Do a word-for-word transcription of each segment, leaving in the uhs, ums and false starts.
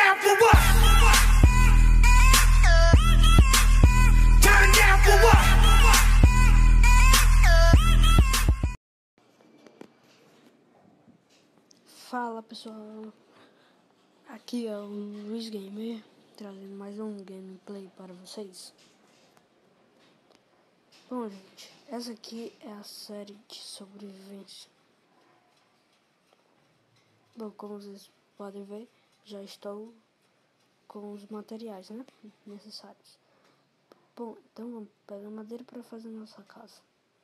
down for what? Turn down for what? Fala pessoal, aqui é o Luiz Gamer, trazendo mais um gameplay para vocês. Bom gente, essa aqui é a série de sobrevivência. Bom, como vocês podem ver, já estou com os materiais, né, necessários. Bom, então vamos pegar madeira para fazer nossa casa.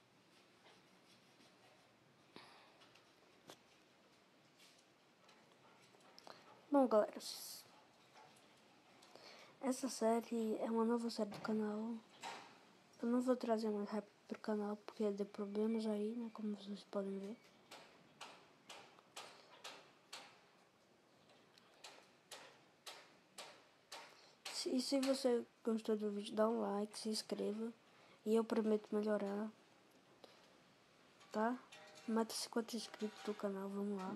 Bom galera, essa série é uma nova série do canal. Eu não vou trazer mais rápido pro canal porque deu problemas aí, né, como vocês podem ver. E se você gostou do vídeo, dá um like, se inscreva. E eu prometo melhorar, tá? Meta cinquenta inscritos do canal, vamos lá.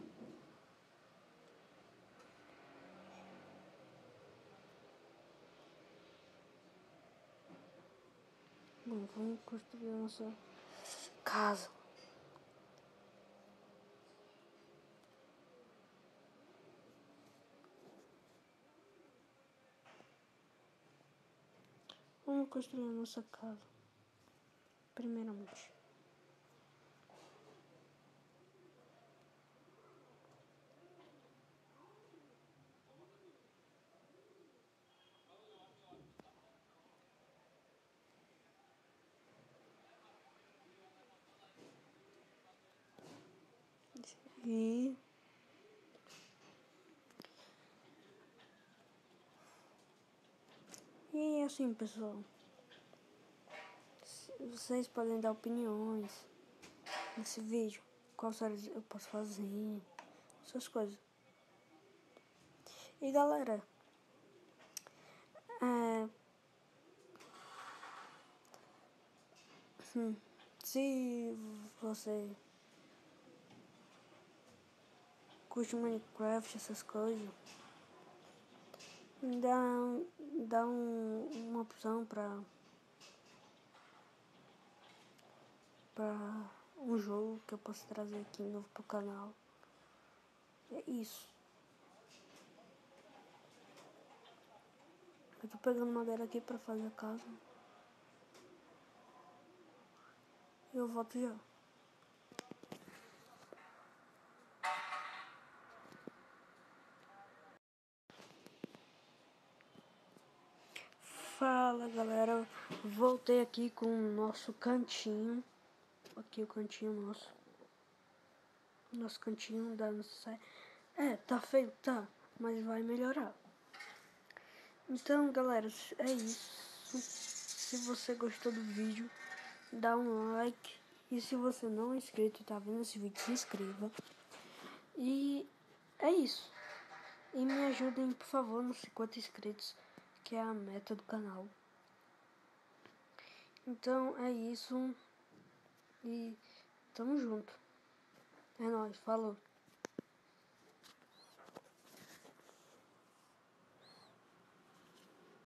Bom, vamos construir a nossa casa. Vamos construir a nossa casa. Primeiramente. E E assim, pessoal, vocês podem dar opiniões nesse vídeo, qual série eu posso fazer, essas coisas. E galera, é, hum, se você curte Minecraft, essas coisas, dá, dá um, uma opção pra, pra um jogo que eu posso trazer aqui novo pro canal. É isso. Eu tô pegando madeira aqui pra fazer a casa. E eu volto já. Fala galera, voltei aqui com o nosso cantinho. Aqui o cantinho nosso. Nosso cantinho da nossa série. É, tá feio, tá, mas vai melhorar. Então galera, é isso. Se você gostou do vídeo, dá um like. E se você não é inscrito e tá vendo esse vídeo, se inscreva. E é isso. E me ajudem, por favor, nos cinquenta inscritos, que é a meta do canal. Então é isso. E tamo junto. É nóis, falou.